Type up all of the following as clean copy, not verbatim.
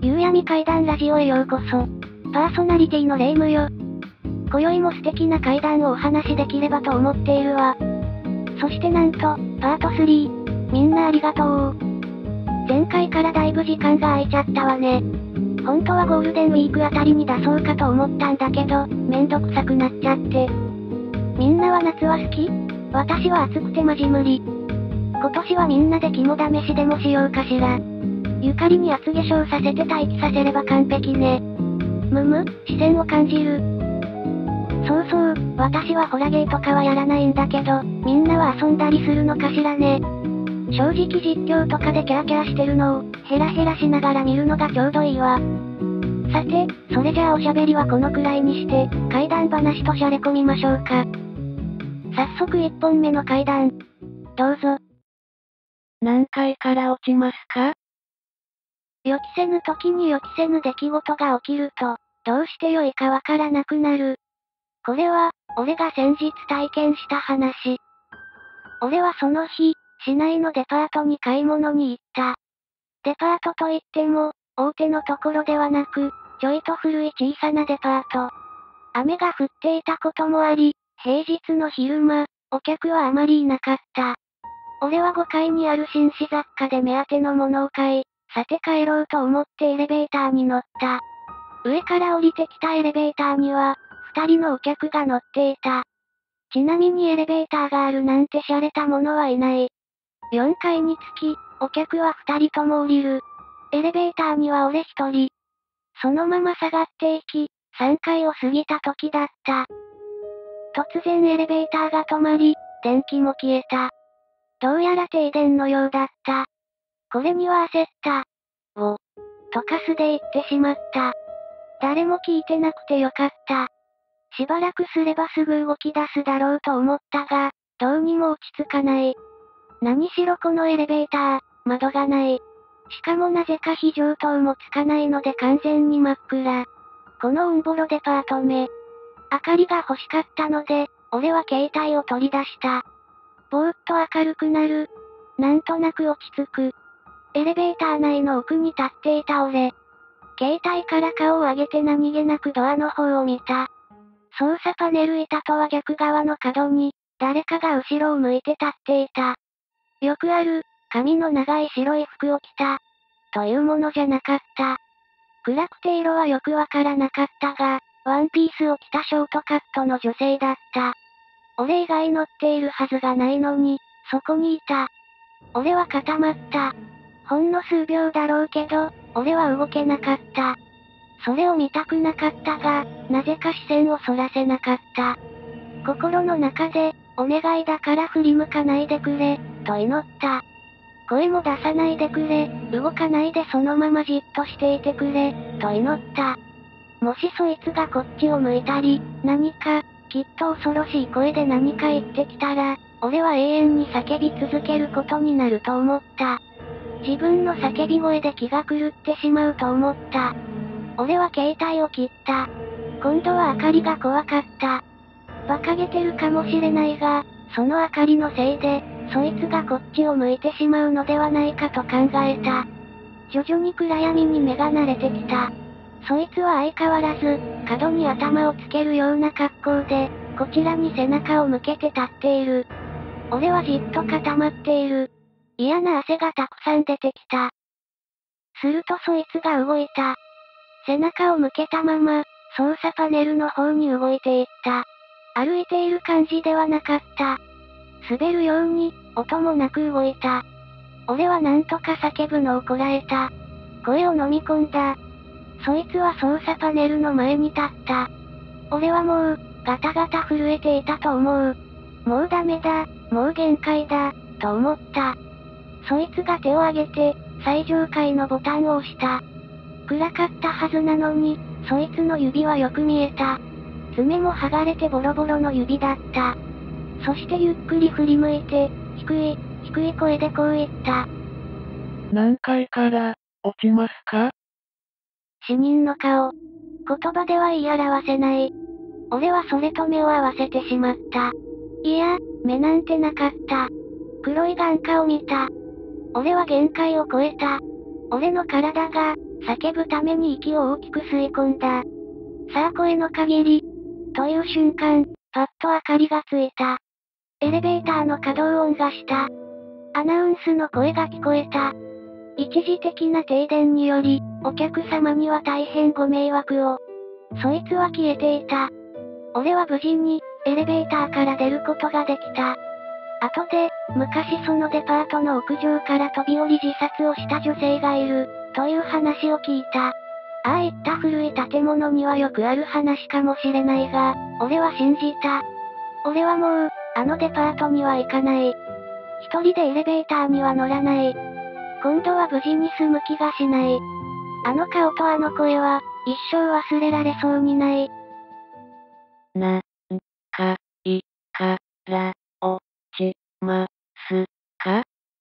夕闇階段ラジオへようこそ。パーソナリティのレイムよ。今宵も素敵な階段をお話しできればと思っているわ。そしてなんと、パート3。みんなありがとう。前回からだいぶ時間が空いちゃったわね。本当はゴールデンウィークあたりに出そうかと思ったんだけど、めんどくさくなっちゃって。みんなは夏は好き？私は暑くてマジ無理。今年はみんなで肝試しでもしようかしら。ゆかりに厚化粧させて待機させれば完璧ね。視線を感じる。そうそう、私はホラゲーとかはやらないんだけど、みんなは遊んだりするのかしらね。正直実況とかでキャーキャーしてるのを、ヘラヘラしながら見るのがちょうどいいわ。さて、それじゃあおしゃべりはこのくらいにして、怪談話としゃれ込みましょうか。早速1本目の怪談。どうぞ。 何階から落ちますか？ 予期せぬ時に予期せぬ出来事が起きると、どうして良いかわからなくなる。これは、俺が先日体験した話。俺はその日、市内のデパートに買い物に行った。デパートといっても、大手のところではなく、ちょいと古い小さなデパート。雨が降っていたこともあり、平日の昼間、お客はあまりいなかった。俺は5階にある紳士雑貨で目当てのものを買い、さて帰ろうと思ってエレベーターに乗った。上から降りてきたエレベーターには、2人のお客が乗っていた。ちなみにエレベーターがあるなんて洒落たものはいない。4階に着き、お客は2人とも降りる。エレベーターには俺1人。そのまま下がっていき、3階を過ぎた時だった。突然エレベーターが止まり、電気も消えた。どうやら停電のようだった。これには焦った。とか素で言ってしまった。誰も聞いてなくてよかった。しばらくすればすぐ動き出すだろうと思ったが、どうにも落ち着かない。何しろこのエレベーター、窓がない。しかもなぜか非常灯もつかないので完全に真っ暗。このオンボロデパートめ。明かりが欲しかったので、俺は携帯を取り出した。ぼーっと明るくなる。なんとなく落ち着く。エレベーター内の奥に立っていた俺。携帯から顔を上げて何気なくドアの方を見た。操作パネル板とは逆側の角に、誰かが後ろを向いて立っていた。よくある、髪の長い白い服を着た。というものじゃなかった。暗くて色はよくわからなかったが、ワンピースを着たショートカットの女性だった。俺以外乗っているはずがないのに、そこにいた。俺は固まった。ほんの数秒だろうけど、俺は動けなかった。それを見たくなかったが、なぜか視線をそらせなかった。心の中で、お願いだから振り向かないでくれ、と祈った。声も出さないでくれ、動かないでそのままじっとしていてくれ、と祈った。もしそいつがこっちを向いたり、何か、きっと恐ろしい声で何か言ってきたら、俺は永遠に叫び続けることになると思った。自分の叫び声で気が狂ってしまうと思った。俺は携帯を切った。今度は明かりが怖かった。馬鹿げてるかもしれないが、その明かりのせいで、そいつがこっちを向いてしまうのではないかと考えた。徐々に暗闇に目が慣れてきた。そいつは相変わらず、角に頭をつけるような格好で、こちらに背中を向けて立っている。俺はじっと固まっている。嫌な汗がたくさん出てきた。するとそいつが動いた。背中を向けたまま、操作パネルの方に動いていった。歩いている感じではなかった。滑るように、音もなく動いた。俺はなんとか叫ぶのをこらえた。声を飲み込んだ。そいつは操作パネルの前に立った。俺はもう、ガタガタ震えていたと思う。もうダメだ、もう限界だ、と思った。そいつが手を挙げて、最上階のボタンを押した。暗かったはずなのに、そいつの指はよく見えた。爪も剥がれてボロボロの指だった。そしてゆっくり振り向いて、低い声でこう言った。 何階から落ちますか？ 死人の顔。言葉では言い表せない。俺はそれと目を合わせてしまった。いや、目なんてなかった。黒い眼下を見た。俺は限界を超えた。 俺の体が、叫ぶために息を大きく吸い込んだ。さあ声の限り。という瞬間、パッと明かりがついた。エレベーターの稼働音がした。アナウンスの声が聞こえた。一時的な停電により、お客様には大変ご迷惑を。そいつは消えていた。俺は無事に、エレベーターから出ることができた。後で、昔そのデパートの屋上から飛び降り自殺をした女性がいる、という話を聞いた。ああいった古い建物にはよくある話かもしれないが、俺は信じた。俺はもう、あのデパートには行かない。一人でエレベーターには乗らない。今度は無事に済む気がしない。あの顔とあの声は、一生忘れられそうにない。 なんか、い、から、落ちますか？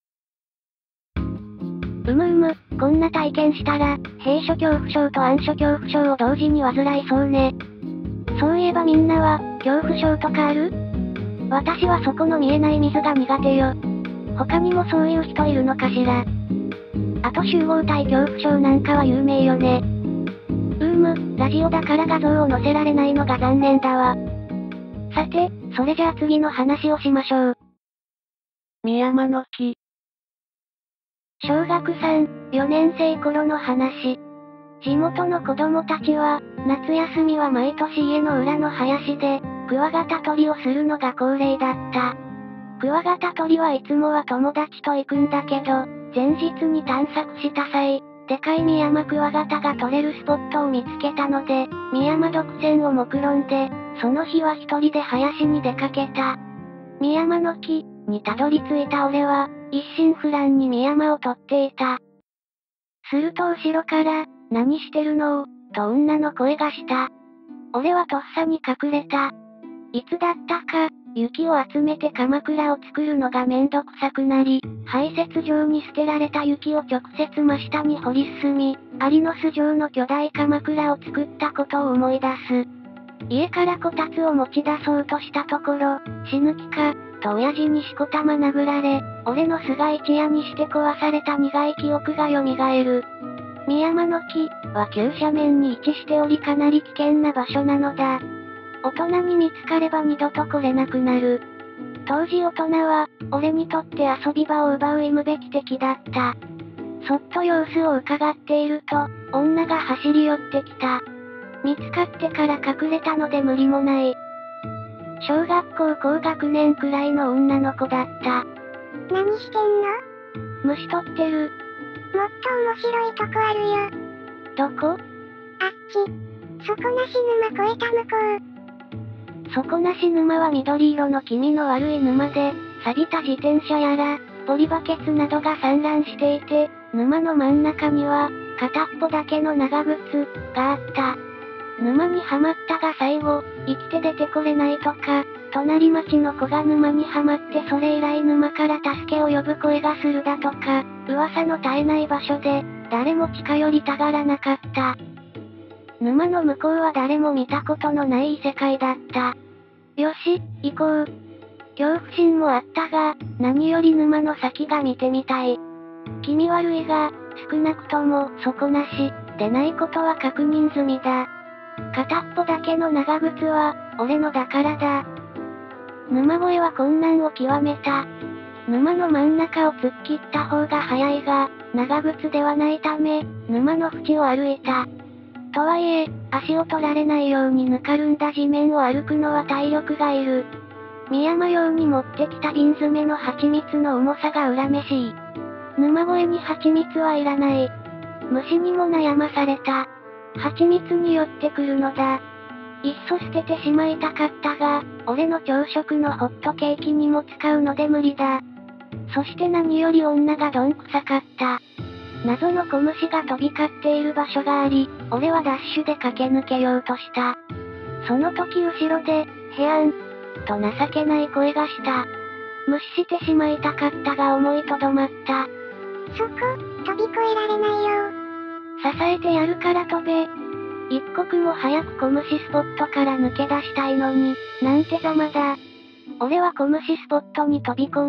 こんな体験したら、閉所恐怖症と暗所恐怖症を同時に患いそうね。そういえばみんなは、恐怖症とかある？私はそこの見えない水が苦手よ。他にもそういう人いるのかしら。あと集合体恐怖症なんかは有名よね。ラジオだから画像を載せられないのが残念だわ。さて、それじゃあ次の話をしましょう。 ミヤマの木。 小学3、4年生頃の話。地元の子供たちは、夏休みは毎年家の裏の林で、クワガタ捕りをするのが恒例だった。クワガタ捕りはいつもは友達と行くんだけど、前日に探索した際、でかいミヤマクワガタが取れるスポットを見つけたので、ミヤマ独占を目論んで、その日は一人で林に出かけた。ミヤマの木にたどり着いた俺は、一心不乱にミヤマを取っていた。すると後ろから、何してるのと女の声がした。俺はとっさに隠れた。いつだったか、雪を集めて鎌倉を作るのがめんどくさくなり、排泄場に捨てられた雪を直接真下に掘り進み、アリの巣状の巨大鎌倉を作ったことを思い出す。家からこたつを持ち出そうとしたところ、死ぬ気か、と親父にしこたま殴られ、俺の巣が一夜にして壊された苦い記憶が蘇る。ミヤマの木は急斜面に位置しておりかなり危険な場所なのだ。大人に見つかれば二度と来れなくなる。当時大人は、俺にとって遊び場を奪う忌むべき敵だった。そっと様子を伺っていると、女が走り寄ってきた。見つかってから隠れたので無理もない。小学校高学年くらいの女の子だった。 何してんの？ 虫取ってる。 もっと面白いとこあるよ。 どこ？ あっち。底なし沼越えた向こう。 底なし沼は緑色の気味の悪い沼で、錆びた自転車やら、ポリバケツなどが散乱していて、沼の真ん中には、片っぽだけの長靴があった。沼にはまったが最後、生きて出てこれないとか、隣町の子が沼にはまってそれ以来沼から助けを呼ぶ声がするだとか、噂の絶えない場所で、誰も近寄りたがらなかった。沼の向こうは誰も見たことのない異世界だった。よし、行こう。恐怖心もあったが、何より沼の先が見てみたい。気味悪いが、少なくとも、底なし、でないことは確認済みだ。片っぽだけの長靴は、俺のだからだ。沼越えは困難を極めた。沼の真ん中を突っ切った方が早いが、長靴ではないため、沼の縁を歩いた。とはいえ、足を取られないようにぬかるんだ地面を歩くのは体力がいる。ミヤマ用に持ってきた瓶詰めの蜂蜜の重さが恨めしい。沼越えに蜂蜜はいらない。虫にも悩まされた。蜂蜜に寄ってくるのだ。いっそ捨ててしまいたかったが、俺の朝食のホットケーキにも使うので無理だ。そして何より女がどんくさかった。謎の小虫が飛び交っている場所があり、俺はダッシュで駆け抜けようとした。その時後ろで、へあん、と情けない声がした。無視してしまいたかったが思いとどまった。 そこ、飛び越えられないよ。 支えてやるから飛べ。一刻も早く小虫スポットから抜け出したいのに、なんてざまだ。俺は小虫スポットに飛び込み、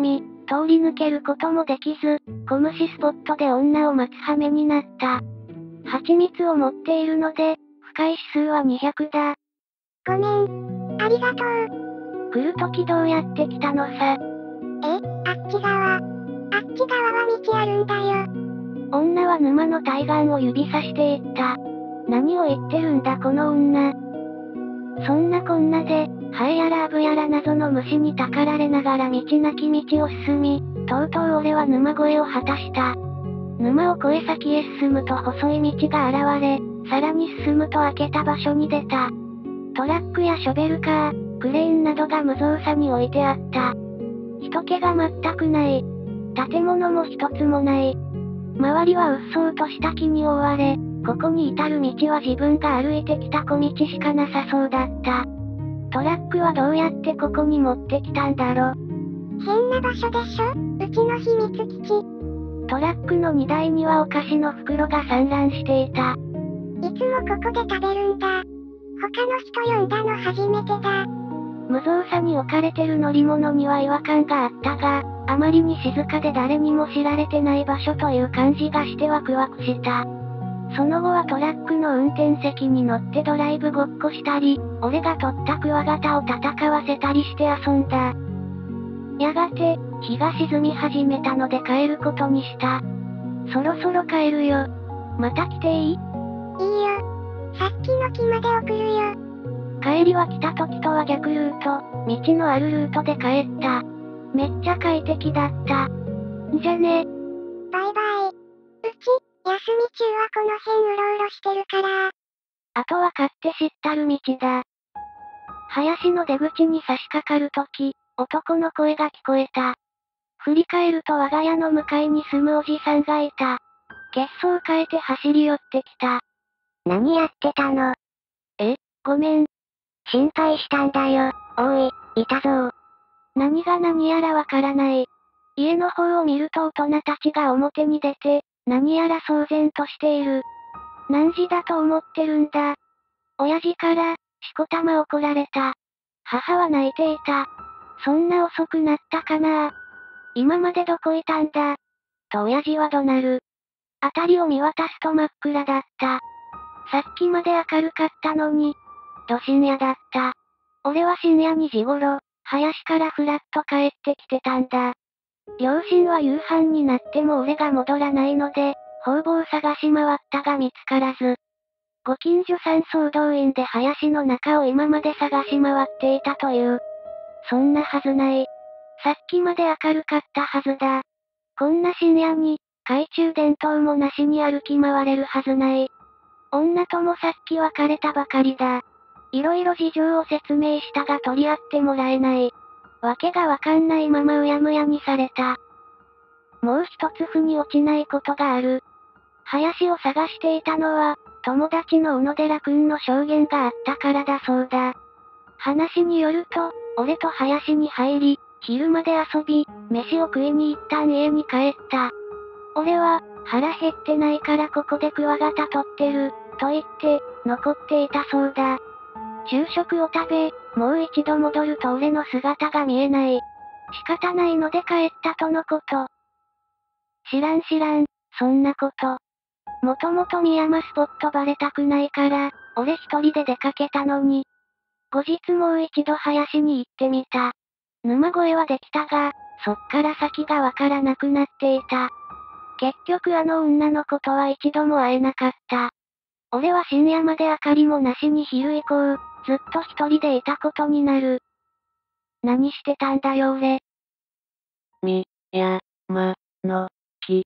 通り抜けることもできず、小虫スポットで女を待つ羽目になった。蜂蜜を持っているので、深い指数は200だ。 ごめん。ありがとう。 来るときどうやって来たのさ。 あっち側。あっち側は道あるんだよ。 女は沼の対岸を指さして言った。何を言ってるんだこの女。そんなこんなで、ハエやらアブやら謎の虫にたかられながら道なき道を進み、とうとう俺は沼越えを果たした。沼を越え先へ進むと細い道が現れ、さらに進むと開けた場所に出た。トラックやショベルカー、クレーンなどが無造作に置いてあった。人気が全くない。建物も一つもない。周りはうっそうとした木に覆われ、ここに至る道は自分が歩いてきた小道しかなさそうだった。トラックはどうやってここに持ってきたんだろ。 変な場所でしょ？うちの秘密基地。 トラックの荷台にはお菓子の袋が散乱していた。 いつもここで食べるんだ。他の人呼んだの初めてだ。 無造作に置かれてる乗り物には違和感があったが、あまりに静かで誰にも知られてない場所という感じがしてワクワクした。その後はトラックの運転席に乗ってドライブごっこしたり、俺が取ったクワガタを戦わせたりして遊んだ。やがて、日が沈み始めたので帰ることにした。そろそろ帰るよ。また来ていい？ いいよ。さっきの木まで送るよ。 帰りは来た時とは逆ルート、道のあるルートで帰った。めっちゃ快適だった。じゃね。 バイバイ。うち、休み中はこの辺うろうろしてるから。 あとは買って知ったる道だ。林の出口に差し掛かるとき、男の声が聞こえた。振り返ると我が家の向かいに住むおじさんがいた。血相変えて走り寄ってきた。 何やってたの？ ごめん。 心配したんだよ。おい、いたぞ。 何が何やらわからない。家の方を見ると大人たちが表に出て、何やら騒然としている。何時だと思ってるんだ。親父から、しこたま怒られた。母は泣いていた。そんな遅くなったかな。今までどこいたんだ。と親父は怒鳴る。辺りを見渡すと真っ暗だった。さっきまで明るかったのに、ど深夜だった。俺は深夜2時頃、林からふらっと帰ってきてたんだ。両親は夕飯になっても俺が戻らないので、方々探し回ったが見つからず。ご近所さん総動員で林の中を今まで探し回っていたという。そんなはずない。さっきまで明るかったはずだ。こんな深夜に、懐中電灯もなしに歩き回れるはずない。女ともさっき別れたばかりだ。いろいろ事情を説明したが取り合ってもらえない。わけがわかんないままうやむやにされた。もう一つ腑に落ちないことがある。林を探していたのは、友達の小野寺くんの証言があったからだそうだ。話によると、俺と林に入り、昼まで遊び、飯を食いに一旦家に帰った。俺は、腹減ってないからここでクワガタ取ってる、と言って、残っていたそうだ。昼食を食べ、もう一度戻ると俺の姿が見えない。仕方ないので帰ったとのこと。知らん、そんなこと。もともと深山スポットバレたくないから、俺一人で出かけたのに。後日もう一度林に行ってみた。沼越えはできたが、そっから先がわからなくなっていた。結局あの女の子とは一度も会えなかった。俺は深夜まで明かりもなしに昼以降、ずっと一人でいたことになる。何してたんだよ俺。 やまのき。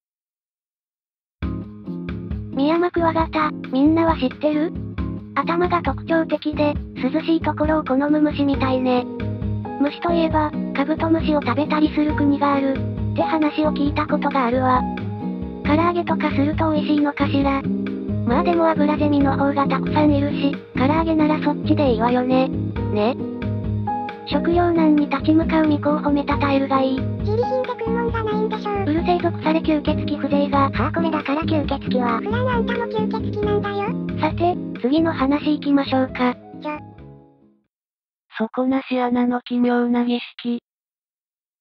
ミヤマクワガタ、みんなは知ってる？頭が特徴的で、涼しいところを好む虫みたいね。虫といえば、カブトムシを食べたりする国がある、って話を聞いたことがあるわ。唐揚げとかすると美味しいのかしら。まあでもアブラゼミの方がたくさんいるし、唐揚げならそっちでいいわよね。ね。食糧難に立ち向かう巫女を褒めたたえるがいい。 自利品で食うもんじゃないんでしょう。 うるせえ属され吸血鬼風情が。 はあこれだから吸血鬼は。フランあんたも吸血鬼なんだよ。 さて、次の話行きましょうか。 底なし穴の奇妙な儀式。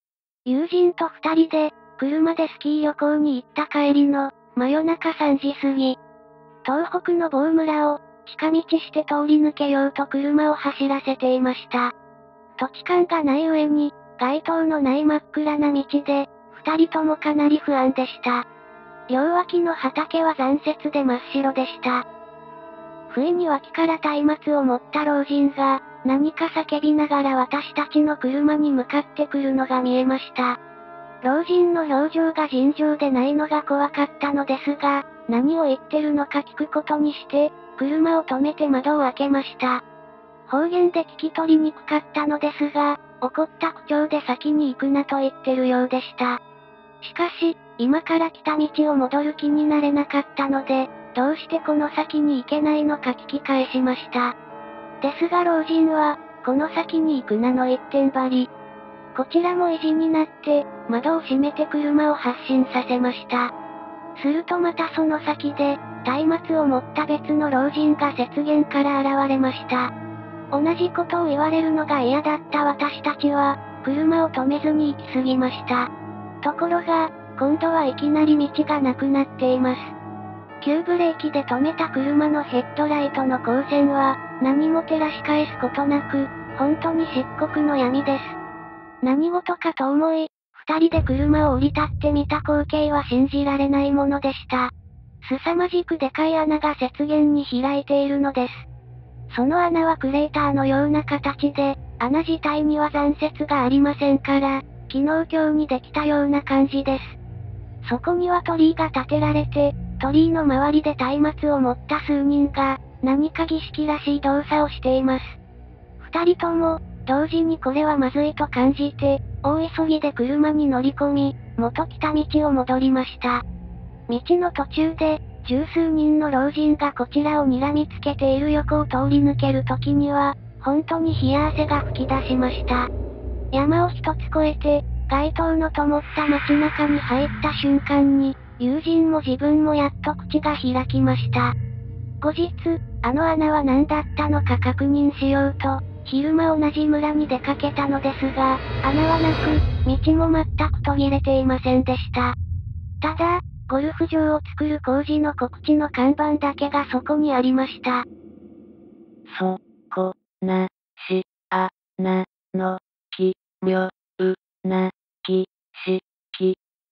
友人と二人で、車でスキー旅行に行った帰りの、真夜中3時過ぎ。東北の某村を、近道して通り抜けようと車を走らせていました。土地勘がない上に、街灯のない真っ暗な道で、二人ともかなり不安でした。両脇の畑は残雪で真っ白でした。不意に脇から松明を持った老人が、何か叫びながら私たちの車に向かってくるのが見えました。老人の表情が尋常でないのが怖かったのですが、何を言ってるのか聞くことにして、車を止めて窓を開けました。方言で聞き取りにくかったのですが、怒った口調で先に行くなと言ってるようでした。しかし、今から来た道を戻る気になれなかったので、どうしてこの先に行けないのか聞き返しました。ですが老人は、この先に行くなの一点張り。こちらも意地になって、窓を閉めて車を発進させました。するとまたその先で、松明を持った別の老人が雪原から現れました。同じことを言われるのが嫌だった私たちは、車を止めずに行き過ぎました。ところが、今度はいきなり道がなくなっています。急ブレーキで止めた車のヘッドライトの光線は、何も照らし返すことなく、本当に漆黒の闇です。何事かと思い、二人で車を降り立ってみた光景は信じられないものでした。凄まじくでかい穴が雪原に開いているのです。その穴はクレーターのような形で、穴自体には残雪がありませんから、昨日今日にできたような感じです。そこには鳥居が建てられて、鳥居の周りで松明を持った数人が、何か儀式らしい動作をしています。二人とも、同時にこれはまずいと感じて、大急ぎで車に乗り込み、元来た道を戻りました。道の途中で、十数人の老人がこちらを睨みつけている横を通り抜ける時には、本当に冷や汗が吹き出しました。山を一つ越えて、街灯の灯った街中に入った瞬間に、友人も自分もやっと口が開きました。後日、あの穴は何だったのか確認しようと、昼間同じ村に出かけたのですが、穴はなく、道も全く途切れていませんでした。ただ、ゴルフ場を作る工事の告知の看板だけがそこにありました。 そ、こ、な、し、あ、な、の、き、みょ、う、な、き、し、き。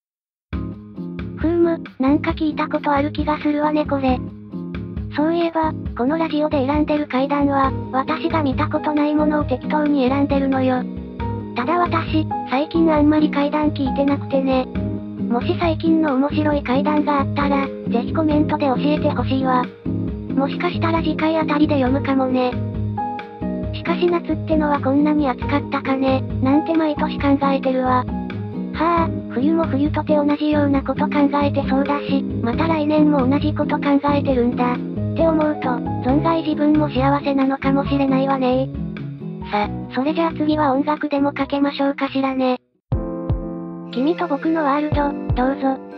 なんか聞いたことある気がするわねこれ。そういえば、このラジオで選んでる階段は、私が見たことないものを適当に選んでるのよ。ただ私、最近あんまり階段聞いてなくてね。もし最近の面白い階段があったら、ぜひコメントで教えてほしいわ。もしかしたら次回あたりで読むかもね。しかし夏ってのはこんなに暑かったかね、なんて毎年考えてるわ。はぁ、冬も冬とて同じようなこと考えてそうだし、また来年も同じこと考えてるんだ。って思うと、存外自分も幸せなのかもしれないわね。さ、それじゃあ次は音楽でもかけましょうかしらね。君と僕のワールド、どうぞ。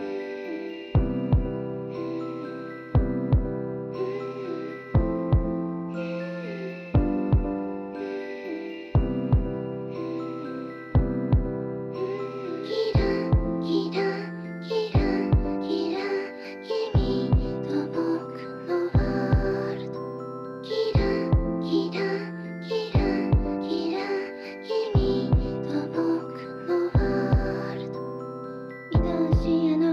愛しいあの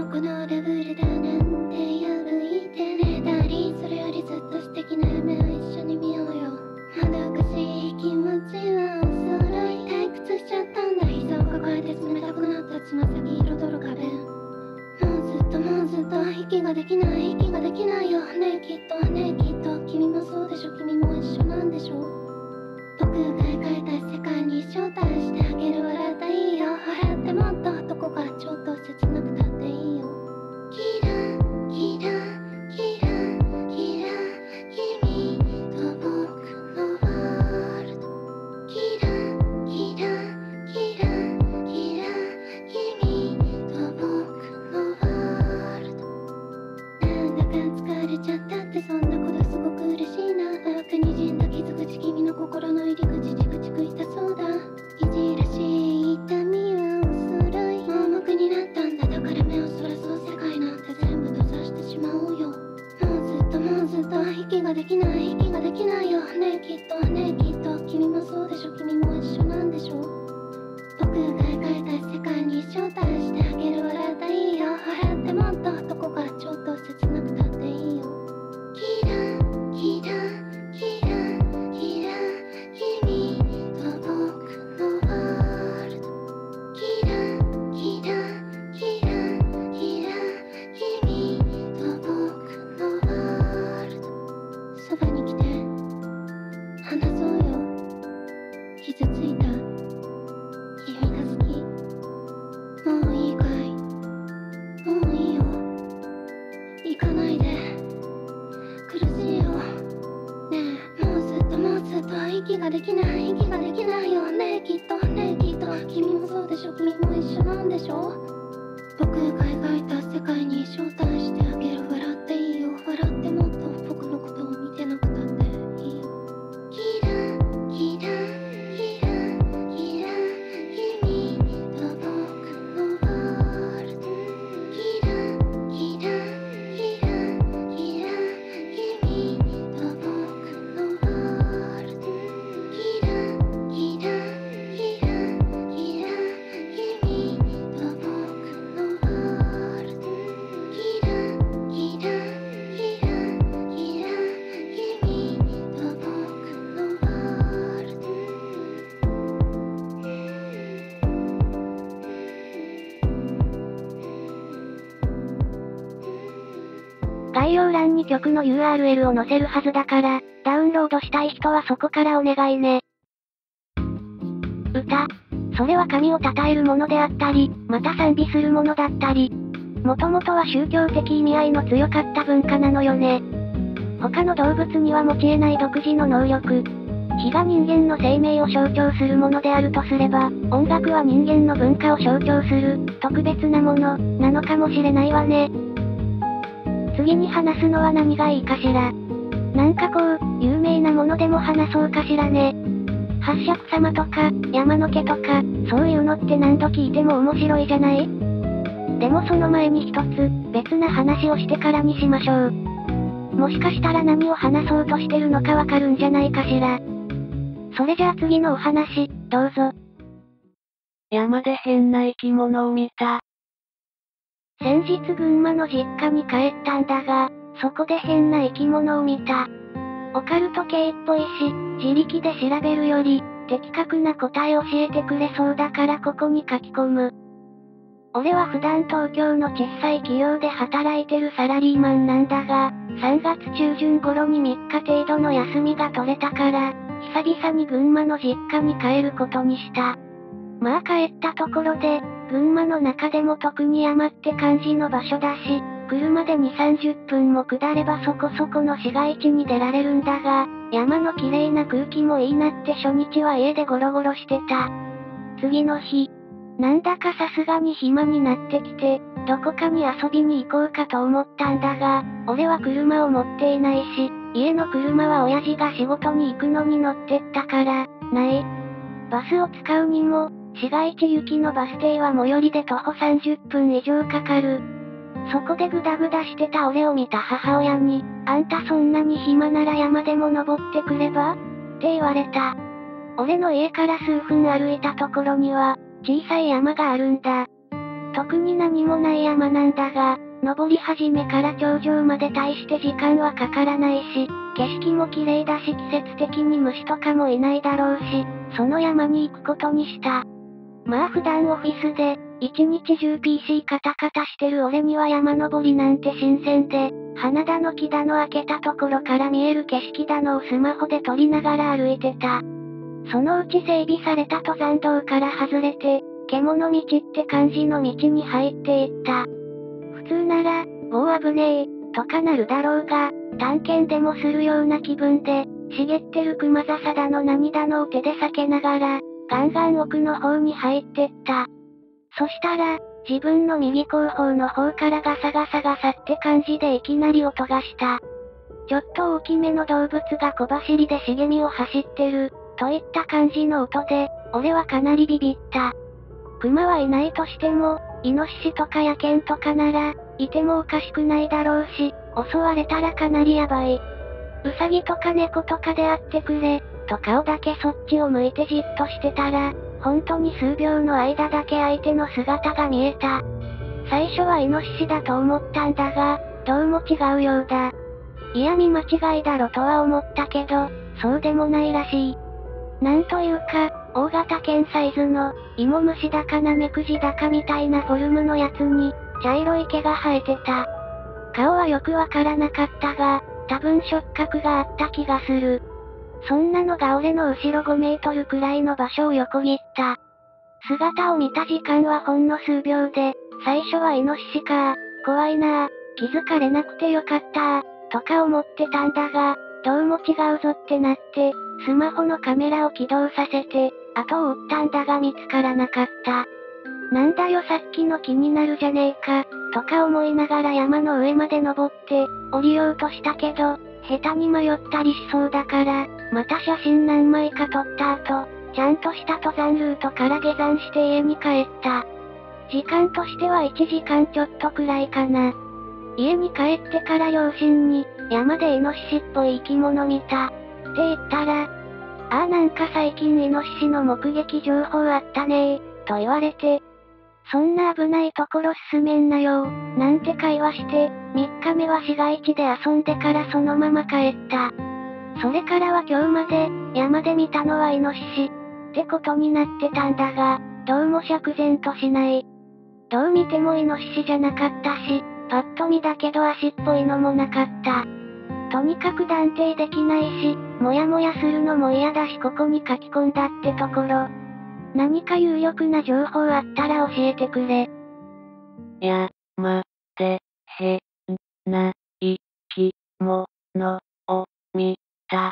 もうずっと息ができないよねえきっと君もそうでしょ君も一緒なんでしょ僕が描いた世界に招待してあげる笑っていいよ笑ってもっとどこかちょっと切なくたっていいよキラキラキラキラ君と僕のワールドキラキラキラキラ君と僕のワールドそばに来て話そうよ傷ついた君が好きもういいかいもういいよ行かないで苦しいよねえもうずっと息ができないよねえきっと君もそうでしょ君も一緒なんでしょ僕が描いた世界に招待してあげる笑っていいよ笑ってもっと僕のことを見てなくたっていいよキラキラキラキラ君と僕のワールドキラキラキラキラ君と僕のワールドキラキラキラキラ君と僕のワールドキラキラキラキラ君と僕のワールド概要欄に曲の URL を載せるはずだから、ダウンロードしたい人はそこからお願いね。歌。それは神を称えるものであったり、また賛美するものだったり。もともとは宗教的意味合いの強かった文化なのよね。他の動物には持ち得ない独自の能力。火が人間の生命を象徴するものであるとすれば、音楽は人間の文化を象徴する、特別なもの、なのかもしれないわね。次に話すのは何がいいかしら。なんかこう、有名なものでも話そうかしらね。八尺様とか、山の毛とか、そういうのって何度聞いても面白いじゃない？でもその前に一つ、別な話をしてからにしましょう。もしかしたら何を話そうとしてるのかわかるんじゃないかしら。それじゃあ次のお話、どうぞ。 山で変な生き物を見た。 先日群馬の実家に帰ったんだが、そこで変な生き物を見た。オカルト系っぽいし、自力で調べるより、的確な答え教えてくれそうだからここに書き込む。俺は普段東京の小さい企業で働いてるサラリーマンなんだが、3月中旬頃に3日程度の休みが取れたから、久々に群馬の実家に帰ることにした。まあ帰ったところで、群馬の中でも特に山って感じの場所だし、車で2、30分も下ればそこそこの市街地に出られるんだが、山の綺麗な空気もいいなって初日は家でゴロゴロしてた。次の日、なんだかさすがに暇になってきて、どこかに遊びに行こうかと思ったんだが、俺は車を持っていないし、家の車は親父が仕事に行くのに乗ってったから、ない。バスを使うにも、市街地行きのバス停は最寄りで徒歩30分以上かかる。そこでグダグダしてた俺を見た母親に、あんたそんなに暇なら山でも登ってくればって言われた。俺の家から数分歩いたところには、小さい山があるんだ。特に何もない山なんだが、登り始めから頂上まで大して時間はかからないし、景色も綺麗だし季節的に虫とかもいないだろうし、その山に行くことにした。まあ普段オフィスで、一日中 PC カタカタしてる俺には山登りなんて新鮮で、花だの木だの開けたところから見える景色だのをスマホで撮りながら歩いてた。そのうち整備された登山道から外れて、獣道って感じの道に入っていった。普通なら、もう危ねえ、とかなるだろうが、探検でもするような気分で、茂ってる熊笹だの何だのを手で避けながら、ガンガン奥の方に入ってった。そしたら、自分の右後方の方からガサガサガサって感じでいきなり音がした。ちょっと大きめの動物が小走りで茂みを走ってる、といった感じの音で、俺はかなりビビった。熊はいないとしても、イノシシとか野犬とかなら、いてもおかしくないだろうし、 襲われたらかなりやばい。ウサギとか猫とかであってくれ、と顔だけそっちを向いてじっとしてたら、本当に数秒の間だけ相手の姿が見えた。最初はイノシシだと思ったんだが、どうも違うようだ。いや見間違いだろとは思ったけど、そうでもないらしい。なんというか、大型犬サイズの、芋虫だかナメクジだかみたいなフォルムのやつに、茶色い毛が生えてた。顔はよくわからなかったが、多分触覚があった気がする。そんなのが俺の後ろ5メートルくらいの場所を横切った。姿を見た時間はほんの数秒で、最初はイノシシか怖いな気づかれなくてよかったとか思ってたんだが、どうも違うぞってなって、スマホのカメラを起動させて、後を追ったんだが見つからなかった。なんだよさっきの気になるじゃねえか、とか思いながら山の上まで登って、降りようとしたけど、下手に迷ったりしそうだから、また写真何枚か撮った後、ちゃんとした登山ルートから下山して家に帰った。時間としては1時間ちょっとくらいかな。家に帰ってから両親に、山でイノシシっぽい生き物見た。って言ったら、ああなんか最近イノシシの目撃情報あったねと言われて、そんな危ないところ進めんなよなんて会話して、3日目は市街地で遊んでからそのまま帰った。それからは今日まで、山で見たのはイノシシ、ってことになってたんだが、どうも釈然としない。どう見てもイノシシじゃなかったし、パッと見だけど足っぽいのもなかった。とにかく断定できないし、もやもやするのも嫌だしここに書き込んだってところ。何か有力な情報あったら教えてくれ。 山で、ないきものを見た。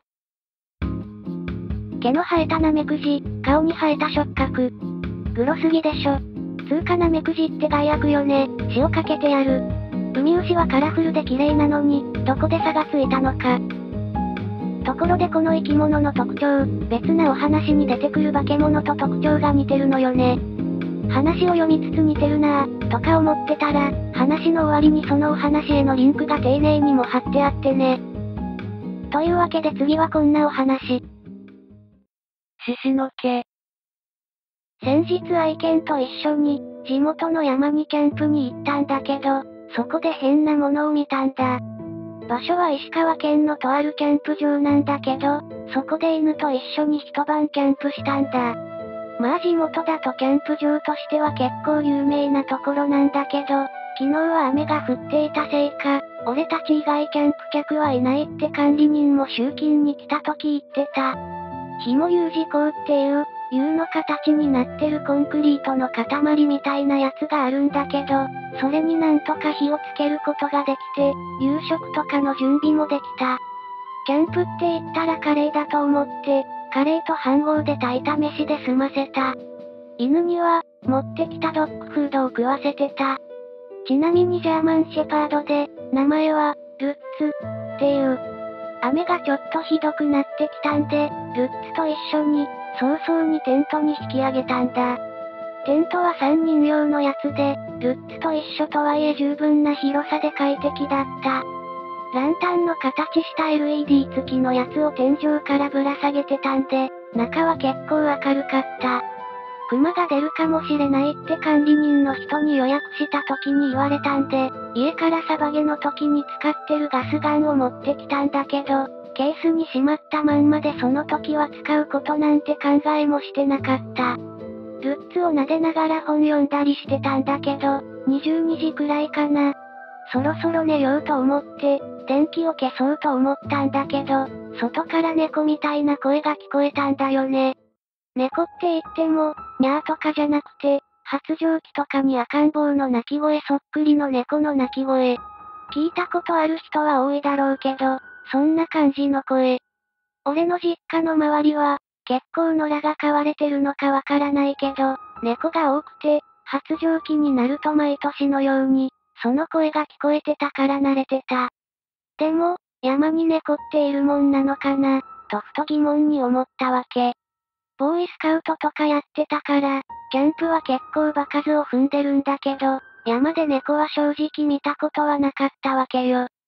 毛の生えたナメクジ、顔に生えた触覚。グロすぎでしょ。つうかナメクジって害悪よね。塩かけてやる。ウミウシはカラフルで綺麗なのに、どこで差がついたのか。ところでこの生き物の特徴、別なお話に出てくる化け物と特徴が似てるのよね。話を読みつつ似てるなぁ、とか思ってたら、話の終わりにそのお話へのリンクが丁寧にも貼ってあってね。というわけで次はこんなお話。 獅子の毛。 先日愛犬と一緒に、地元の山にキャンプに行ったんだけど、そこで変なものを見たんだ。場所は石川県のとあるキャンプ場なんだけど、そこで犬と一緒に一晩キャンプしたんだ。まあ地元だとキャンプ場としては結構有名なところなんだけど、昨日は雨が降っていたせいか、俺たち以外キャンプ客はいないって管理人も集金に来た時言ってた。ひも U 字工っていう、U の形になってるコンクリートの塊みたいなやつがあるんだけど、それになんとか火をつけることができて、夕食とかの準備もできた。キャンプって言ったらカレーだと思って、カレーと飯盒で炊いた飯で済ませた。犬には、持ってきたドッグフードを食わせてた。ちなみにジャーマンシェパードで、名前は、ルッツ、っていう。雨がちょっとひどくなってきたんで、ルッツと一緒に、早々にテントに引き上げたんだ。テントは3人用のやつで、ルッツと一緒とはいえ十分な広さで快適だった。ランタンの形した LED 付きのやつを天井からぶら下げてたんで、中は結構明るかった。熊が出るかもしれないって管理人の人に予約した時に言われたんで、家からサバゲの時に使ってるガスガンを持ってきたんだけど、ケースにしまったまんまでその時は使うことなんて考えもしてなかった。ルッツを撫でながら本読んだりしてたんだけど、22時くらいかな。そろそろ寝ようと思って、電気を消そうと思ったんだけど、外から猫みたいな声が聞こえたんだよね。猫って言っても、ニャーとかじゃなくて、発情期とかに赤ん坊の鳴き声そっくりの猫の鳴き声。聞いたことある人は多いだろうけど、そんな感じの声。俺の実家の周りは、結構野良が飼われてるのかわからないけど、猫が多くて、発情期になると毎年のように、その声が聞こえてたから慣れてた。でも、山に猫っているもんなのかな、とふと疑問に思ったわけ。ボーイスカウトとかやってたから、キャンプは結構場数を踏んでるんだけど、山で猫は正直見たことはなかったわけよ。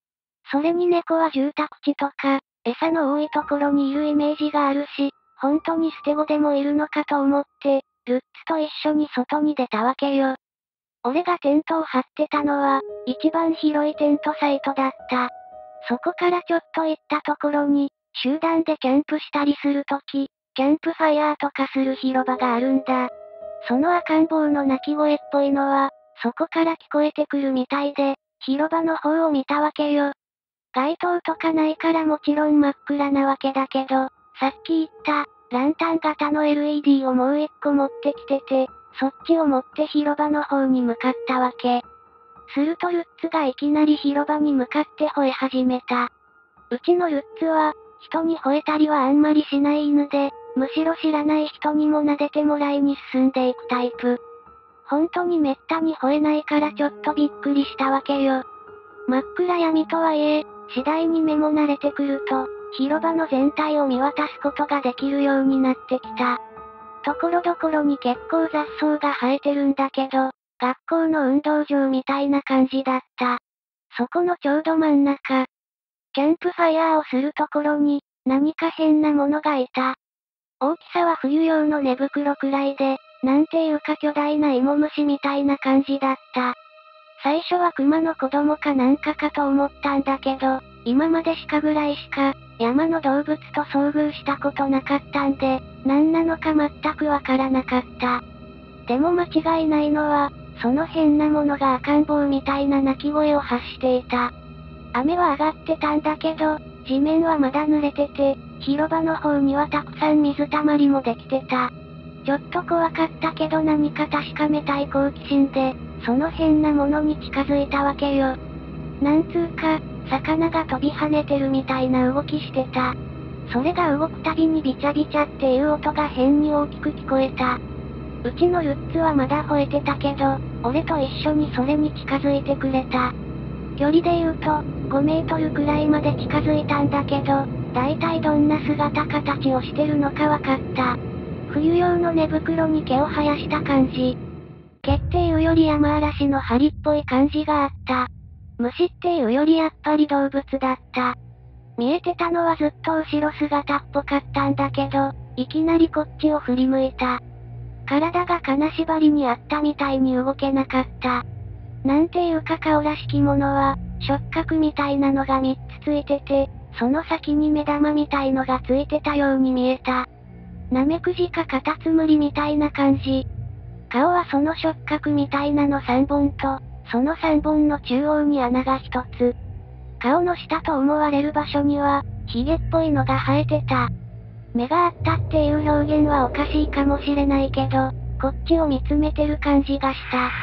それに猫は住宅地とか、餌の多いところにいるイメージがあるし、本当に捨て子でもいるのかと思って、ルッツと一緒に外に出たわけよ。俺がテントを張ってたのは、一番広いテントサイトだった。そこからちょっと行ったところに、集団でキャンプしたりするとき、キャンプファイヤーとかする広場があるんだ。その赤ん坊の鳴き声っぽいのは、そこから聞こえてくるみたいで、広場の方を見たわけよ。街灯とかないからもちろん真っ暗なわけだけど、さっき言った、ランタン型の LED をもう一個持ってきてて、そっちを持って広場の方に向かったわけ。するとルッツがいきなり広場に向かって吠え始めた。うちのルッツは、人に吠えたりはあんまりしない犬で、むしろ知らない人にも撫でてもらいに進んでいくタイプ。本当にめったに吠えないからちょっとびっくりしたわけよ。真っ暗闇とはいえ、次第に目も慣れてくると、広場の全体を見渡すことができるようになってきた。ところどころに結構雑草が生えてるんだけど、学校の運動場みたいな感じだった。そこのちょうど真ん中。キャンプファイヤーをするところに、何か変なものがいた。大きさは冬用の寝袋くらいで、なんていうか巨大な芋虫みたいな感じだった。最初は熊の子供かなんかかと思ったんだけど、今まで鹿ぐらいしか、山の動物と遭遇したことなかったんで、何なのか全くわからなかった。でも間違いないのは、その変なものが赤ん坊みたいな鳴き声を発していた。雨は上がってたんだけど、地面はまだ濡れてて、広場の方にはたくさん水たまりもできてた。ちょっと怖かったけど何か確かめたい好奇心で、その変なものに近づいたわけよ。なんつうか、魚が飛び跳ねてるみたいな動きしてた。それが動くたびにビチャビチャっていう音が変に大きく聞こえた。うちのルッツはまだ吠えてたけど、俺と一緒にそれに近づいてくれた。距離で言うと、5メートルくらいまで近づいたんだけど、だいたいどんな姿形をしてるのかわかった。冬用の寝袋に毛を生やした感じ。毛っていうより山嵐の針っぽい感じがあった。虫っていうよりやっぱり動物だった。見えてたのはずっと後ろ姿っぽかったんだけど、いきなりこっちを振り向いた。体が金縛りにあったみたいに動けなかった。なんていうか顔らしきものは、触覚みたいなのが3つついてて、その先に目玉みたいのがついてたように見えた。ナメクジかカタツムリみたいな感じ。顔はその触覚みたいなの3本と、その3本の中央に穴が1つ。顔の下と思われる場所には、ヒゲっぽいのが生えてた。目があったっていう表現はおかしいかもしれないけど、こっちを見つめてる感じがした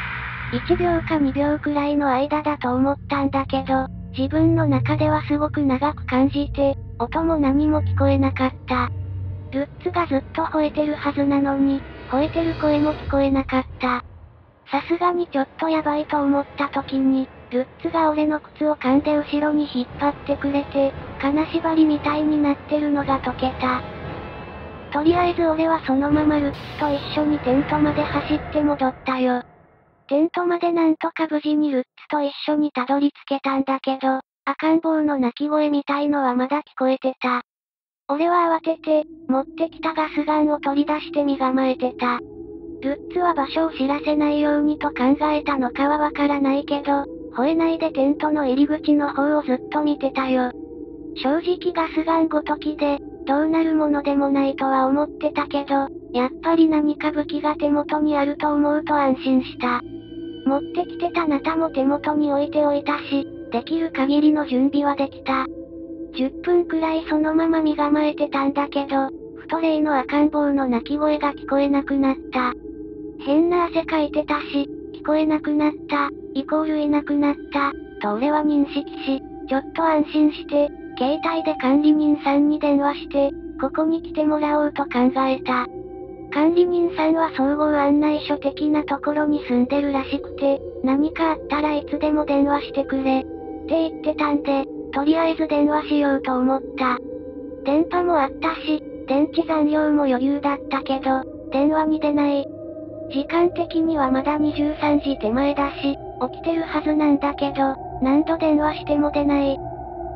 。1秒か2秒くらいの間だと思ったんだけど、自分の中ではすごく長く感じて、音も何も聞こえなかった。ルッツがずっと吠えてるはずなのに、吠えてる声も聞こえなかった。さすがにちょっとやばいと思った時に、ルッツが俺の靴を噛んで後ろに引っ張ってくれて、金縛りみたいになってるのが解けた。とりあえず俺はそのままルッツと一緒にテントまで走って戻ったよ。テントまでなんとか無事にルッツと一緒にたどり着けたんだけど、赤ん坊の泣き声みたいのはまだ聞こえてた。俺は慌てて、持ってきたガスガンを取り出して身構えてた。ルッツは場所を知らせないようにと考えたのかはわからないけど、吠えないでテントの入り口の方をずっと見てたよ。正直ガスガンごときで、どうなるものでもないとは思ってたけど、やっぱり何か武器が手元にあると思うと安心した。持ってきてたナタも手元に置いておいたし、できる限りの準備はできた。10分くらいそのまま身構えてたんだけど、ふと例の赤ん坊の泣き声が聞こえなくなった。変な汗かいてたし、聞こえなくなった、イコールいなくなった、と俺は認識し、ちょっと安心して、携帯で管理人さんに電話して、ここに来てもらおうと考えた。管理人さんは総合案内所的なところに住んでるらしくて、何かあったらいつでも電話してくれ、って言ってたんで、とりあえず電話しようと思った。電波もあったし、電池残量も余裕だったけど、電話に出ない。時間的にはまだ23時手前だし、起きてるはずなんだけど、何度電話しても出ない。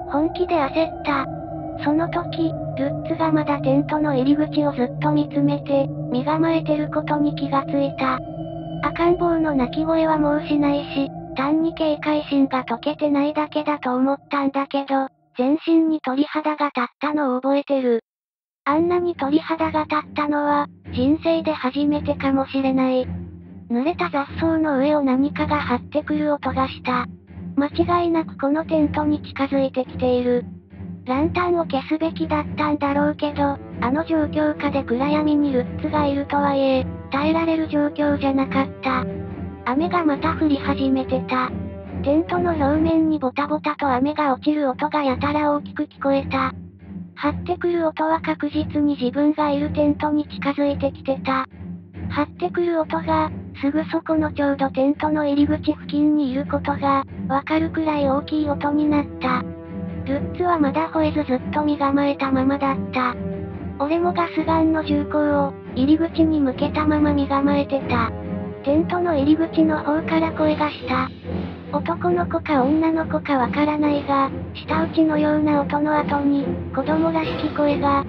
本気で焦った。その時、ルッツがまだテントの入り口をずっと見つめて、身構えてることに気がついた。赤ん坊の泣き声はもうしないし、単に警戒心が解けてないだけだと思ったんだけど、全身に鳥肌が立ったのを覚えてる。あんなに鳥肌が立ったのは、人生で初めてかもしれない。濡れた雑草の上を何かが張ってくる音がした。間違いなくこのテントに近づいてきている。ランタンを消すべきだったんだろうけど、あの状況下で暗闇にルッツがいるとはいえ、耐えられる状況じゃなかった。雨がまた降り始めてた。テントの表面にボタボタと雨が落ちる音がやたら大きく聞こえた。張ってくる音は確実に自分がいるテントに近づいてきてた。張ってくる音が、すぐそこのちょうどテントの入り口付近にいることが、わかるくらい大きい音になった。ルッツはまだ吠えずずっと身構えたままだった。俺もガスガンの銃口を、入り口に向けたまま身構えてた。テントの入り口の方から声がした。男の子か女の子かわからないが、舌打ちのような音の後に、子供らしき声が、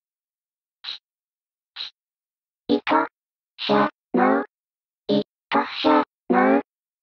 いと、しゃ、の、いとしゃ、の、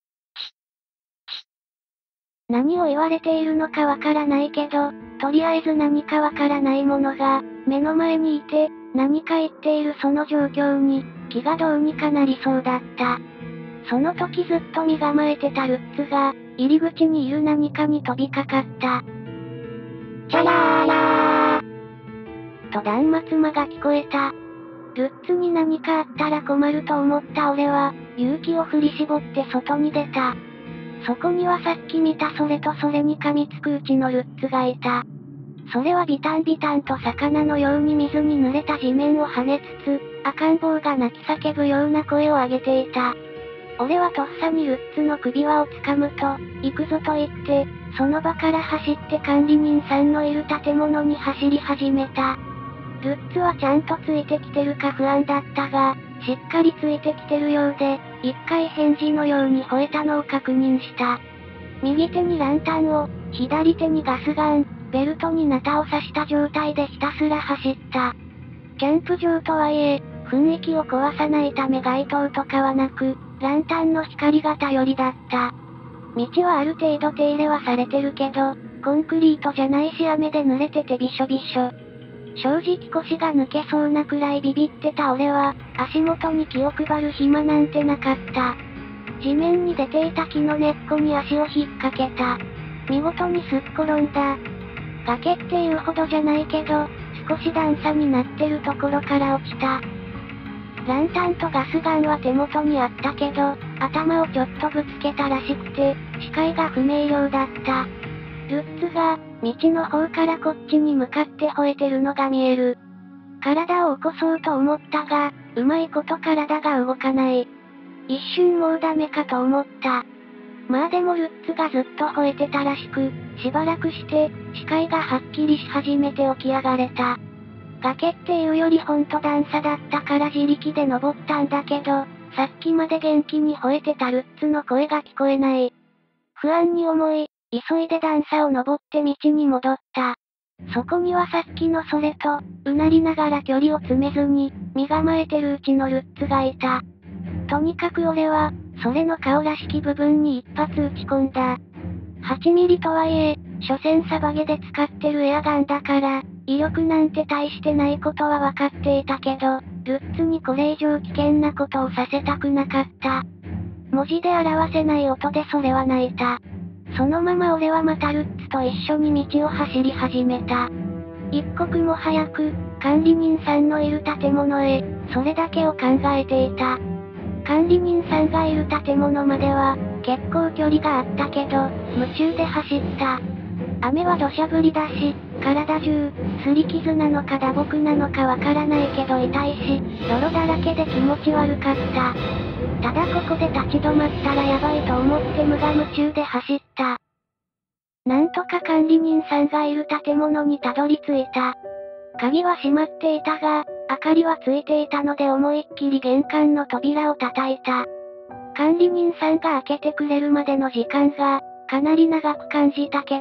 何を言われているのかわからないけど、とりあえず何かわからないものが、目の前にいて、何か言っているその状況に、気がどうにかなりそうだった。その時ずっと身構えてたルッツが、入り口にいる何かに飛びかかった。 チャラーラーと断末魔が聞こえた。ルッツに何かあったら困ると思った俺は、勇気を振り絞って外に出た。そこにはさっき見たそれとそれに噛みつくうちのルッツがいた。それはビタンビタンと魚のように水に濡れた地面を跳ねつつ、赤ん坊が泣き叫ぶような声を上げていた。俺はとっさにルッツの首輪を掴むと、行くぞと言って、その場から走って管理人さんのいる建物に走り始めた。ルッツはちゃんとついてきてるか不安だったが、しっかりついてきてるようで、一回返事のように吠えたのを確認した。右手にランタンを、左手にガスガン、ベルトにナタを刺した状態でひたすら走った。キャンプ場とはいえ、雰囲気を壊さないため街灯とかはなく、ランタンの光が頼りだった。道はある程度手入れはされてるけど、コンクリートじゃないし雨で濡れててびしょびしょ。正直腰が抜けそうなくらいビビってた俺は、足元に気を配る暇なんてなかった。地面に出ていた木の根っこに足を引っ掛けた。見事にすっ転んだ。崖っていうほどじゃないけど、少し段差になってるところから落ちた。ランタンとガスガンは手元にあったけど、頭をちょっとぶつけたらしくて、視界が不明瞭だった。ルッツが、道の方からこっちに向かって吠えてるのが見える。体を起こそうと思ったが、うまいこと体が動かない。一瞬もうダメかと思った。まあでもルッツがずっと吠えてたらしく、しばらくして、視界がはっきりし始めて起き上がれた。崖っていうよりほんと段差だったから自力で登ったんだけど、さっきまで元気に吠えてたルッツの声が聞こえない。不安に思い、急いで段差を登って道に戻った。そこにはさっきのそれと、うなりながら距離を詰めずに、身構えてるうちのルッツがいた。とにかく俺は、それの顔らしき部分に一発撃ち込んだ。8ミリとはいえ、所詮サバゲで使ってるエアガンだから、威力なんて大してないことは分かっていたけど、ルッツにこれ以上危険なことをさせたくなかった。文字で表せない音でそれは泣いた。そのまま俺はまたルッツと一緒に道を走り始めた。一刻も早く、管理人さんのいる建物へ、それだけを考えていた。管理人さんがいる建物までは、結構距離があったけど、夢中で走った。雨は土砂降りだし、体中、擦り傷なのか打撲なのかわからないけど痛いし、泥だらけで気持ち悪かった。ただここで立ち止まったらやばいと思って無我夢中で走った。なんとか管理人さんがいる建物にたどり着いた。鍵は閉まっていたが、明かりはついていたので思いっきり玄関の扉を叩いた。管理人さんが開けてくれるまでの時間が、かなり長く感じたけど、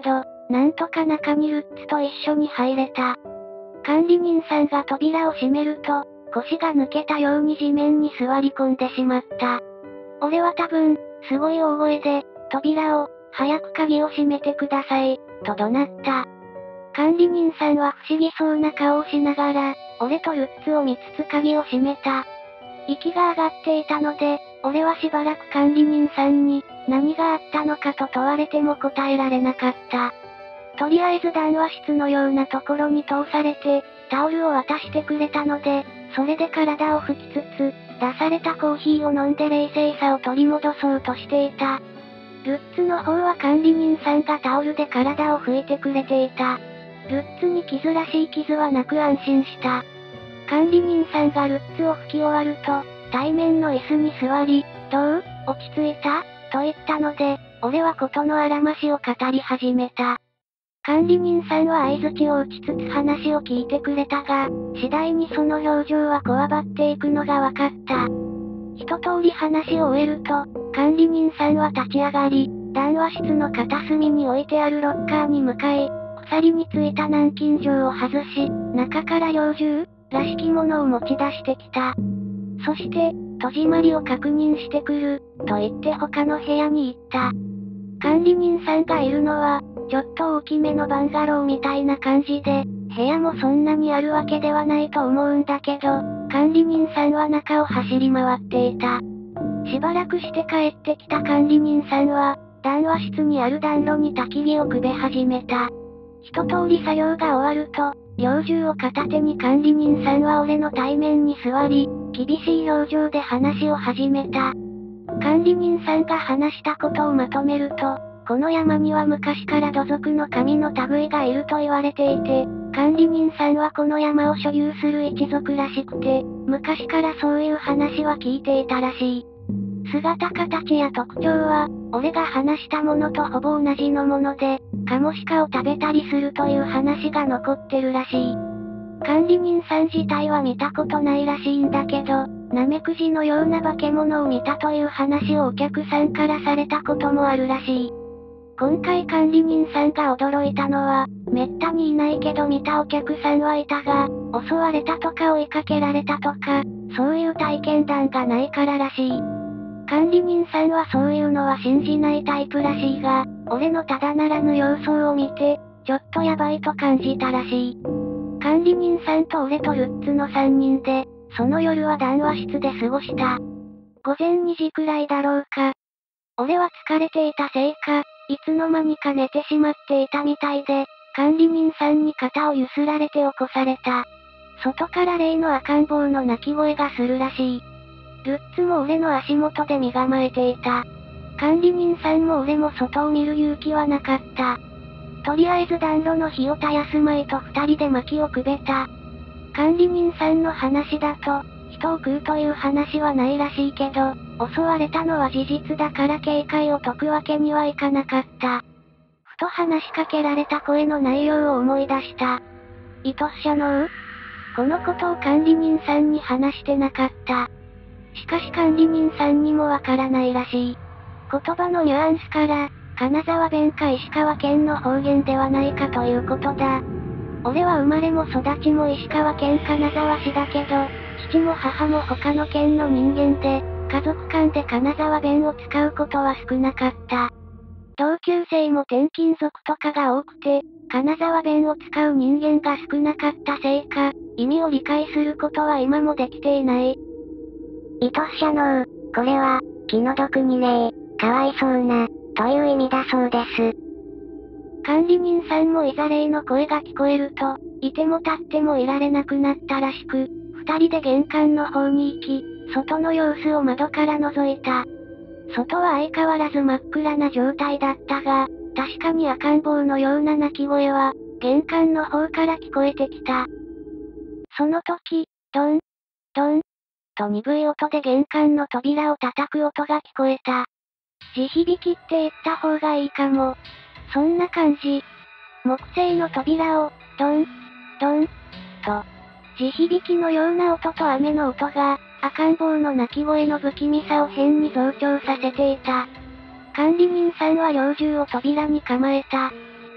なんとか中にルッツと一緒に入れた。管理人さんが扉を閉めると、腰が抜けたように地面に座り込んでしまった。俺は多分、すごい大声で、扉を、早く鍵を閉めてください、と怒鳴った。管理人さんは不思議そうな顔をしながら、俺とルッツを見つつ鍵を閉めた。息が上がっていたので、俺はしばらく管理人さんに、何があったのかと問われても答えられなかった。とりあえず談話室のようなところに通されて、タオルを渡してくれたので、それで体を拭きつつ、出されたコーヒーを飲んで冷静さを取り戻そうとしていた。ルッツの方は管理人さんがタオルで体を拭いてくれていた。ルッツに傷らしい傷はなく安心した。管理人さんがルッツを拭き終わると、対面の椅子に座り、どう？落ち着いた？と言ったので、俺は事のあらましを語り始めた。管理人さんは相槌を打ちつつ話を聞いてくれたが、次第にその表情はこわばっていくのが分かった。一通り話を終えると、管理人さんは立ち上がり、談話室の片隅に置いてあるロッカーに向かい、鎖についた南京錠を外し、中から猟銃らしきものを持ち出してきた。そして、戸締まりを確認してくる、と言って他の部屋に行った。管理人さんがいるのは、ちょっと大きめのバンガローみたいな感じで、部屋もそんなにあるわけではないと思うんだけど、管理人さんは中を走り回っていた。しばらくして帰ってきた管理人さんは、談話室にある暖炉に焚き火をくべ始めた。一通り作業が終わると、猟銃を片手に管理人さんは俺の対面に座り、厳しい表情で話を始めた。管理人さんが話したことをまとめると、この山には昔から土族の神の類がいると言われていて、管理人さんはこの山を所有する一族らしくて、昔からそういう話は聞いていたらしい。姿形や特徴は、俺が話したものとほぼ同じのもので、カモシカを食べたりするという話が残ってるらしい。管理人さん自体は見たことないらしいんだけど、ナメクジのような化け物を見たという話をお客さんからされたこともあるらしい。今回管理人さんが驚いたのは、めったにいないけど見たお客さんはいたが、襲われたとか追いかけられたとか、そういう体験談がないかららしい。管理人さんはそういうのは信じないタイプらしいが、俺のただならぬ様相を見て、ちょっとやばいと感じたらしい。管理人さんと俺とルッツの3人で、その夜は談話室で過ごした。午前2時くらいだろうか。俺は疲れていたせいか、いつの間にか寝てしまっていたみたいで、管理人さんに肩をゆすられて起こされた。外から例の赤ん坊の泣き声がするらしい。ルッツも俺の足元で身構えていた。管理人さんも俺も外を見る勇気はなかった。とりあえず暖炉の火を絶やすまいと二人で薪をくべた。管理人さんの話だと、人を食うという話はないらしいけど、襲われたのは事実だから警戒を解くわけにはいかなかった。ふと話しかけられた声の内容を思い出した。イトス社のこのことを管理人さんに話してなかった。しかし管理人さんにもわからないらしい。言葉のニュアンスから、金沢弁か石川県の方言ではないかということだ。俺は生まれも育ちも石川県金沢市だけど、父も母も他の県の人間で、家族間で金沢弁を使うことは少なかった。同級生も転勤族とかが多くて、金沢弁を使う人間が少なかったせいか、意味を理解することは今もできていない。 イトス社のこれは、気の毒にねかわいそうな、という意味だそうです。 管理人さんもいざ例の声が聞こえると、いても立ってもいられなくなったらしく、二人で玄関の方に行き、外の様子を窓から覗いた。外は相変わらず真っ暗な状態だったが、確かに赤ん坊のような鳴き声は、玄関の方から聞こえてきた。その時、ドン、ドン、と鈍い音で玄関の扉を叩く音が聞こえた。地響きって言った方がいいかも。そんな感じ。木製の扉を、ドン、ドン、と、地響きのような音と雨の音が、赤ん坊の泣き声の不気味さを変に増長させていた。管理人さんは猟銃を扉に構えた。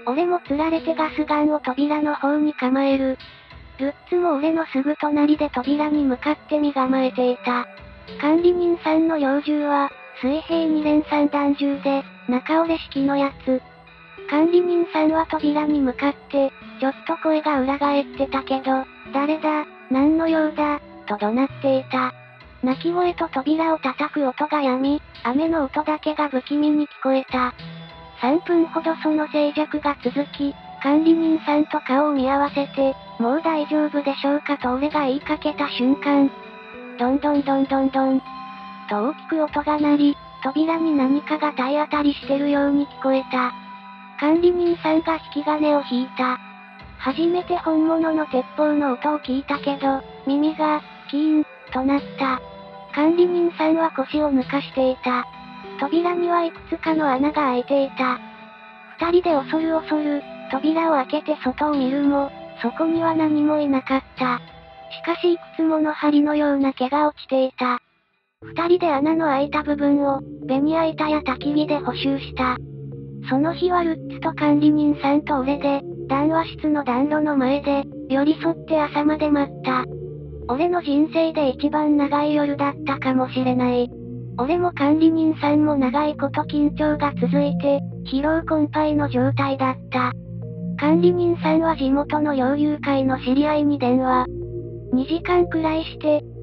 俺も釣られてガスガンを扉の方に構える。ルッツも俺のすぐ隣で扉に向かって身構えていた。管理人さんの猟銃は、水平2連3弾銃で、中折れ式のやつ。管理人さんは扉に向かって、ちょっと声が裏返ってたけど、誰だ、何の用だ、と怒鳴っていた。泣き声と扉を叩く音が止み、雨の音だけが不気味に聞こえた。3分ほどその静寂が続き、管理人さんと顔を見合わせて、もう大丈夫でしょうかと俺が言いかけた瞬間、ドンドンドンドンドン、と大きく音が鳴り、扉に何かが体当たりしてるように聞こえた。管理人さんが引き金を引いた。初めて本物の鉄砲の音を聞いたけど、耳が、キーン、となった。管理人さんは腰を抜かしていた。扉にはいくつかの穴が開いていた。二人で恐る恐る、扉を開けて外を見るも、そこには何もいなかった。しかしいくつもの針のような毛が落ちていた。二人で穴の開いた部分を、ベニヤ板や焚き火で補修した。その日はルッツと管理人さんと俺で、談話室の暖炉の前で、寄り添って朝まで待った。俺の人生で一番長い夜だったかもしれない。俺も管理人さんも長いこと緊張が続いて、疲労困憊の状態だった。管理人さんは地元の猟友会の知り合いに電話。2時間くらいして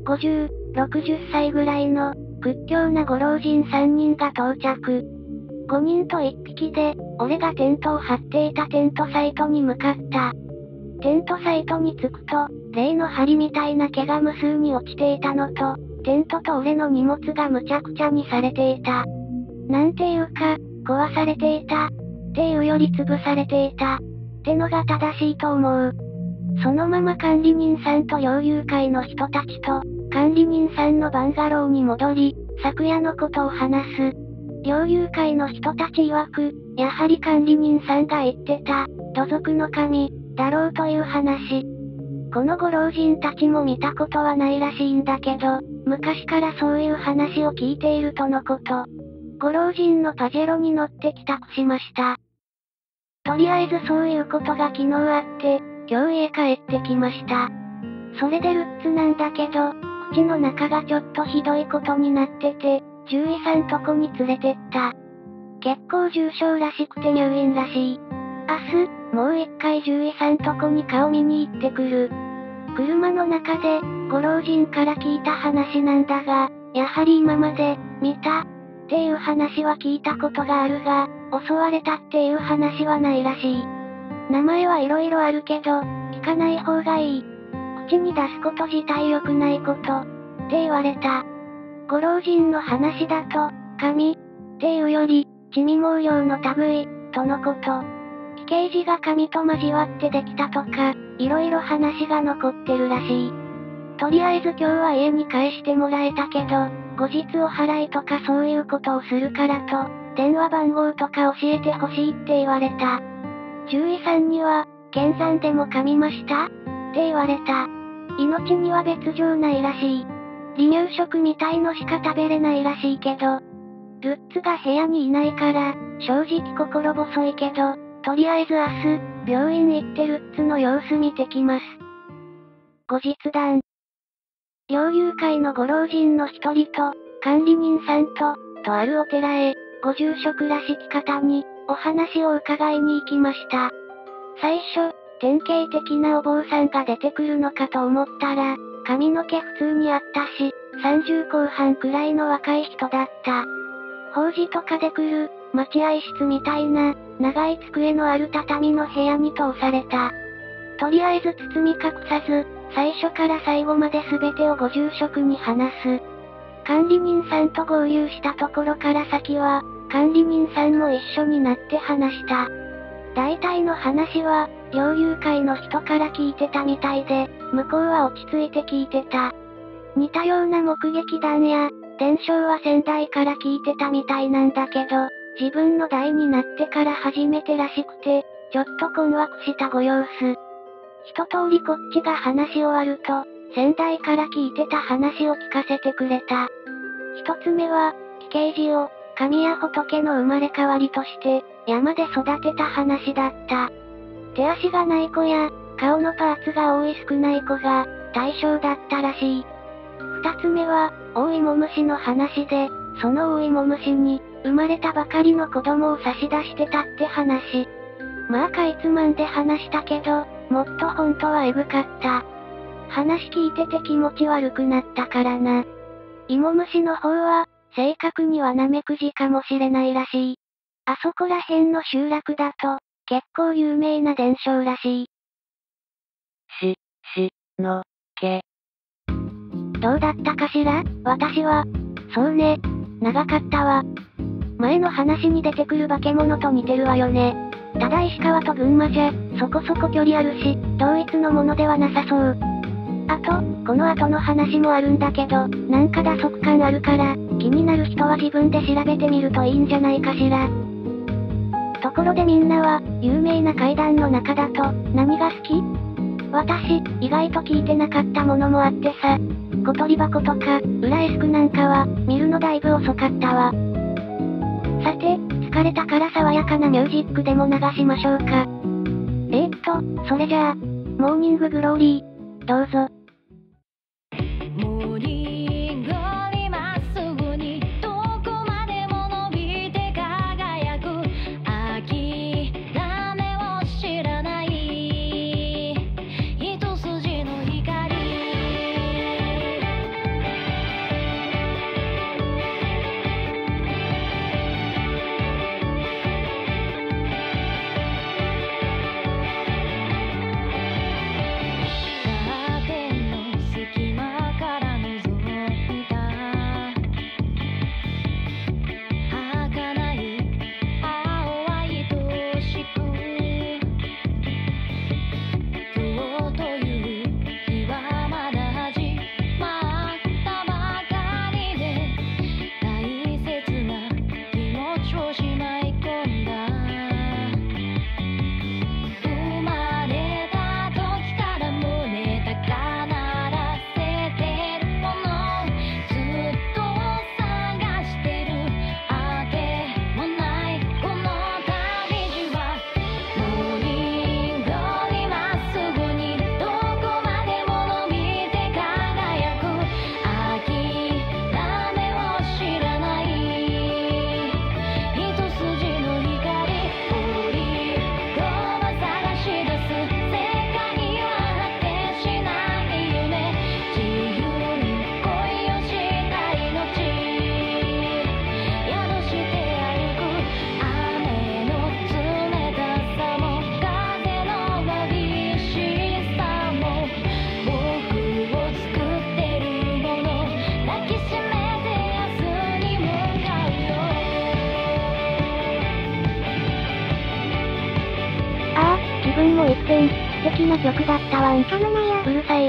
、50、60歳ぐらいの、屈強なご老人3人が到着。5人と1匹で、俺がテントを張っていたテントサイトに向かった。テントサイトに着くと、例の針みたいな毛が無数に落ちていたのと、テントと俺の荷物がむちゃくちゃにされていた。なんていうか、壊されていた。っていうより潰されていた。ってのが正しいと思う。そのまま管理人さんと猟友会の人たちと、管理人さんのバンガローに戻り、昨夜のことを話す。猟友会の人たち曰く、やはり管理人さんが言ってた、土族の神、だろうという話。このご老人たちも見たことはないらしいんだけど、昔からそういう話を聞いているとのこと。ご老人のパジェロに乗って帰宅しました。とりあえずそういうことが昨日あって、今日家帰ってきました。それでルッツなんだけど、口の中がちょっとひどいことになってて、獣医さんとこに連れてった。結構重症らしくて入院らしい。明日、もう一回獣医さんとこに顔見に行ってくる。車の中で、ご老人から聞いた話なんだが、やはり今まで、見た、っていう話は聞いたことがあるが、襲われたっていう話はないらしい。名前はいろいろあるけど、聞かない方がいい。口に出すこと自体良くないこと、って言われた。ご老人の話だと、神、っていうより、地味毛量の類、とのこと。奇形児が神と交わってできたとか、いろいろ話が残ってるらしい。とりあえず今日は家に帰してもらえたけど、後日お払いとかそういうことをするからと、電話番号とか教えてほしいって言われた。獣医さんには、剣山でも噛みましたって言われた。命には別状ないらしい。離乳食みたいのしか食べれないらしいけど、ルッツが部屋にいないから、正直心細いけど、とりあえず明日、病院行ってルッツの様子見てきます。後日談。猟友会のご老人の一人と、管理人さんとあるお寺へ、ご住職らしき方に、お話を伺いに行きました。最初、典型的なお坊さんが出てくるのかと思ったら、髪の毛普通にあったし、30後半くらいの若い人だった。法事とかで来る、待合室みたいな、長い机のある畳の部屋に通された。とりあえず包み隠さず、最初から最後まで全てをご住職に話す。管理人さんと合流したところから先は、管理人さんも一緒になって話した。大体の話は、猟友会の人から聞いてたみたいで、向こうは落ち着いて聞いてた。似たような目撃談や、伝承は先代から聞いてたみたいなんだけど、自分の代になってから初めてらしくて、ちょっと困惑したご様子。一通りこっちが話し終わると、先代から聞いてた話を聞かせてくれた。一つ目は、奇形児を、 神や仏の生まれ変わりとして、山で育てた話だった。手足がない子や、顔のパーツが多い少ない子が、対象だったらしい。二つ目は、大芋虫の話で、その大芋虫に、生まれたばかりの子供を差し出してたって話。まあかいつまんで話したけど、もっと本当はエグかった。話聞いてて気持ち悪くなったからな。芋虫の方は、正確にはナメクジかもしれないらしい。あそこら辺の集落だと、結構有名な伝承らしい。 のけ。 どうだったかしら？私は。そうね。長かったわ。前の話に出てくる化け物と似てるわよね。ただ石川と群馬じゃ、そこそこ距離あるし、同一のものではなさそう。あと、この後の話もあるんだけど、なんか打足感あるから、気になる人は自分で調べてみるといいんじゃないかしら。ところでみんなは、有名な怪談の中だと、何が好き？私、意外と聞いてなかったものもあってさ。小鳥箱とか、浦エスクなんかは、見るのだいぶ遅かったわ。さて、疲れたから爽やかなミュージックでも流しましょうか。それじゃあ、モーニンググローリー、どうぞ。 モーニングにまっすぐにどこまでも伸びて輝く諦めを知らない一筋の光カーテンの隙間から覗いた儚い青は愛しく今日という日はまだ始まったばかりで大切な気持ちをしまい込んだ生まれた時から胸高鳴らせてるものずっと探してるあてもないこの旅路はモーニングにまっすぐにどこまでも伸びて輝く諦めを知らない一筋の光降り子を探し出す世界は果てしない夢自由に恋をしたいのち宿して歩く雨の冷たさも風のわびしさも僕を作ってるもの抱きしめて明日に向かうよああ、気分も一変、素敵な曲だったわん。 噛むなよ。 うるさい。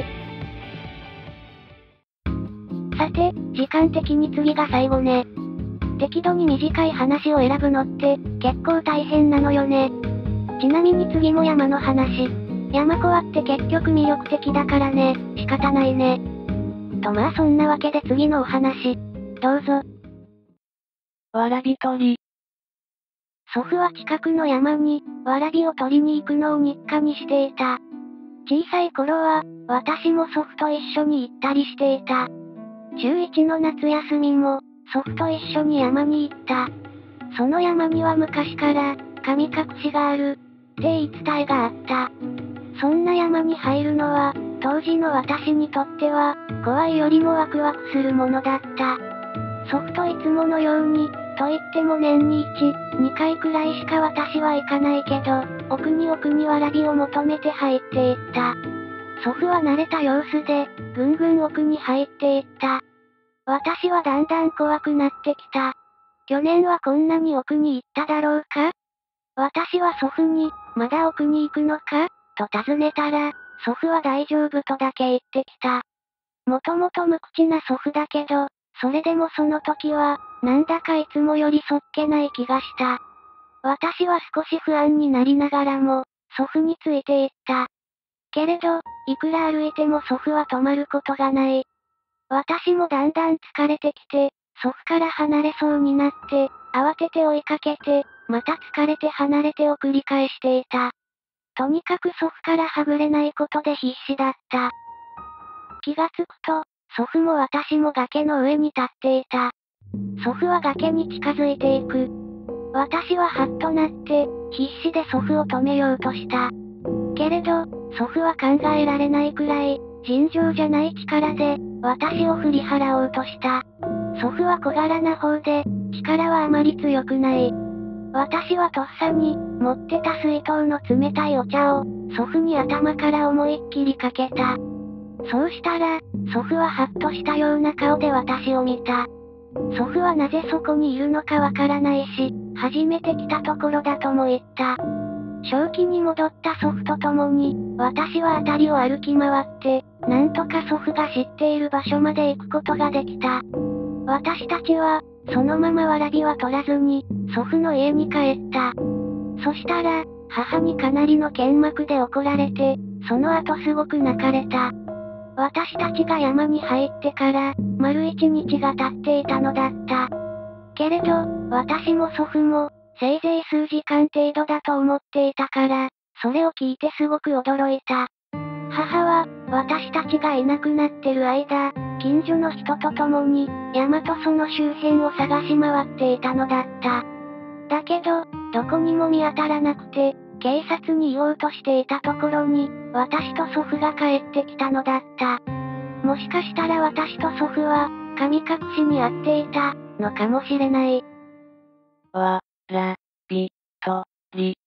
さて、時間的に次が最後ね。適度に短い話を選ぶのって、結構大変なのよね。ちなみに次も山の話。山コアって結局魅力的だからね、仕方ないね。とまあそんなわけで次のお話。どうぞ。 わらび取り。 祖父は近くの山に、わらびを取りに行くのを日課にしていた。小さい頃は、私も祖父と一緒に行ったりしていた。週1の夏休みも、祖父と一緒に山に行った。その山には昔から、神隠しがある、って言い伝えがあった。そんな山に入るのは、当時の私にとっては、怖いよりもワクワクするものだった。祖父といつものように、と言っても年に1、2回くらいしか私は行かないけど、奥にわらびを求めて入っていった。祖父は慣れた様子で、ぐんぐん奥に入っていった。私はだんだん怖くなってきた。去年はこんなに奥に行っただろうか？私は祖父に、まだ奥に行くのか？と尋ねたら、祖父は大丈夫とだけ言ってきた。もともと無口な祖父だけど、それでもその時は、なんだかいつもよりそっけない気がした。私は少し不安になりながらも、祖父についていった。けれど、いくら歩いても祖父は止まることがない。私もだんだん疲れてきて、 祖父から離れそうになって、慌てて追いかけて、また疲れて離れてを繰り返していた。とにかく祖父からはぐれないことで必死だった。気がつくと、祖父も私も崖の上に立っていた。祖父は崖に近づいていく。私はハッとなって、必死で祖父を止めようとした。けれど、祖父は考えられないくらい、尋常じゃない力で、私を振り払おうとした。祖父は小柄な方で、力はあまり強くない。私はとっさに、持ってた水筒の冷たいお茶を、祖父に頭から思いっきりかけた。そうしたら、祖父はハッとしたような顔で私を見た。祖父はなぜそこにいるのかわからないし、初めて来たところだとも言った。正気に戻った祖父と共に、私は辺りを歩き回って、なんとか祖父が知っている場所まで行くことができた。私たちは、そのままわらびは取らずに、祖父の家に帰った。そしたら、母にかなりの剣幕で怒られて、その後すごく泣かれた。私たちが山に入ってから、丸一日が経っていたのだった。けれど、私も祖父も、せいぜい数時間程度だと思っていたから、それを聞いてすごく驚いた。母は、私たちがいなくなってる間、近所の人と共に、山とその周辺を探し回っていたのだった。だけど、どこにも見当たらなくて、警察に言おうとしていたところに、私と祖父が帰ってきたのだった。もしかしたら私と祖父は、神隠しに遭っていた、のかもしれない。 わ、ら、び、と、り。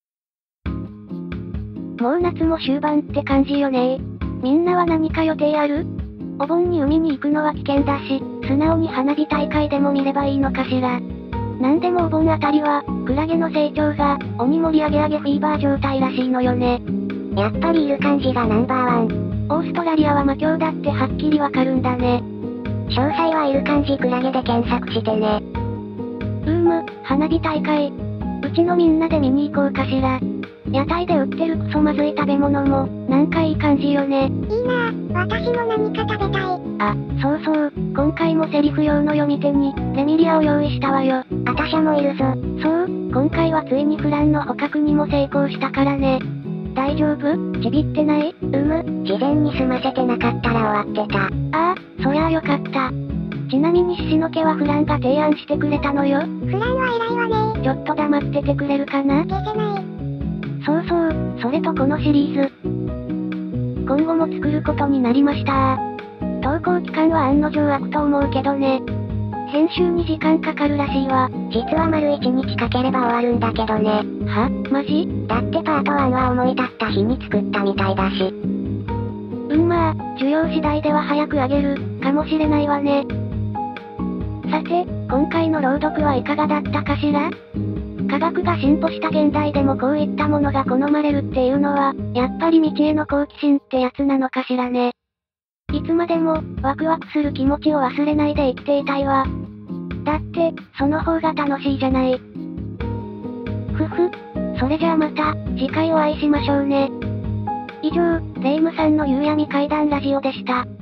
もう夏も終盤って感じよね。みんなは何か予定ある？お盆に海に行くのは危険だし、素直に花火大会でも見ればいいのかしら。なんでもお盆あたりは、クラゲの成長が、鬼盛り上げ上げフィーバー状態らしいのよね。 やっぱりいる感じがナンバーワン。 オーストラリアは魔境だってはっきりわかるんだね。 詳細はいる感じクラゲで検索してね。 花火大会。うちのみんなで見に行こうかしら。屋台で売ってるクソまずい食べ物も、なんかいい感じよね。 いいなぁ、私も何か食べたい。 あ、そうそう、今回もセリフ用の読み手に、レミリアを用意したわよ。 あたしゃもいるぞ。 そう、今回はついにフランの捕獲にも成功したからね。大丈夫？ちびってない？ 事前に済ませてなかったら終わってた。 ああ、そりゃあよかった。ちなみに獅子の家はフランが提案してくれたのよ。 フランは偉いわね。 ちょっと黙っててくれるかな？ 消せない。 そうそう、それとこのシリーズ。今後も作ることになりました投稿期間は案の定空くと思うけどね。編集に時間かかるらしいわ。 実は丸1日かければ終わるんだけどね。 は？マジ？ だってパート1は思い立った日に作ったみたいだし。 まあ、需要次第では早く上げる、かもしれないわね。さて、今回の朗読はいかがだったかしら？科学が進歩した現代でもこういったものが好まれるっていうのは、やっぱり未知への好奇心ってやつなのかしらね。いつまでも、ワクワクする気持ちを忘れないで生きていたいわ。だって、その方が楽しいじゃない。それじゃあまた、次回お会いしましょうね。以上、レイムさんの夕闇怪談ラジオでした。